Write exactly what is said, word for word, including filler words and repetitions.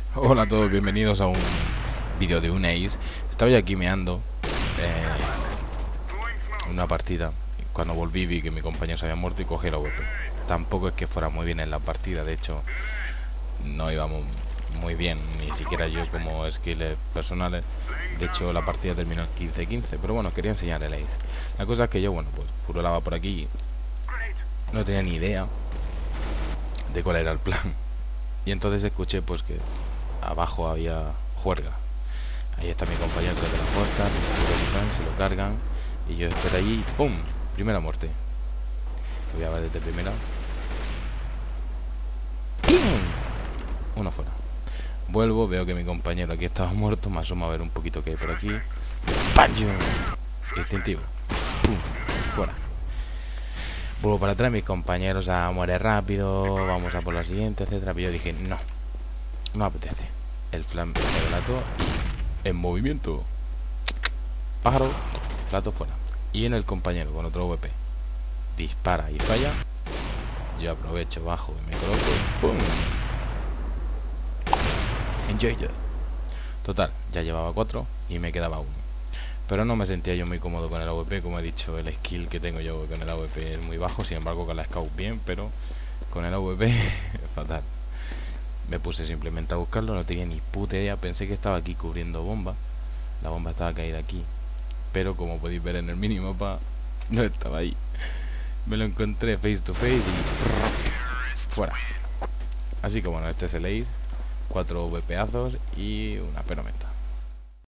Hola a todos, bienvenidos a un vídeo de un Ace. Estaba yo aquí meando eh, una partida. Cuando volví vi que mi compañero se había muerto y cogí la W P. Tampoco es que fuera muy bien en la partida, de hecho no íbamos muy bien, ni siquiera yo como skills personales. De hecho la partida terminó en quince quince, pero bueno, quería enseñar el Ace. La cosa es que yo, bueno, pues furolaba por aquí, no tenía ni idea de cuál era el plan. Y entonces escuché pues que abajo había juerga. Ahí está mi compañero detrás de la puerta, se lo cargan y yo espero allí y ¡pum! Primera muerte. Lo voy a ver desde primera. ¡Pum! Uno fuera. Vuelvo, veo que mi compañero aquí estaba muerto, me asomo a ver un poquito que hay por aquí. ¡Pancho! Instintivo. ¡Pum! Fuera. Vuelvo para atrás, mis compañeros a muere rápido, vamos a por la siguiente, etcétera. Pero yo dije, no, no apetece. El flan me delató en movimiento. Pájaro, plato fuera. Y en el compañero con otro V P. Dispara y falla. Yo aprovecho, bajo y me coloco y ¡pum! Enjoy it. Total, ya llevaba cuatro y me quedaba uno. Pero no me sentía yo muy cómodo con el A W P, como he dicho, el skill que tengo yo con el A W P es muy bajo, sin embargo con la Scout bien, pero con el A W P fatal. Me puse simplemente a buscarlo, no tenía ni puta idea, pensé que estaba aquí cubriendo bomba. La bomba estaba caída aquí, pero como podéis ver en el minimapa, no estaba ahí. Me lo encontré face to face y fuera. Así que bueno, este es el Ace, cuatro V P azos y una penomenta.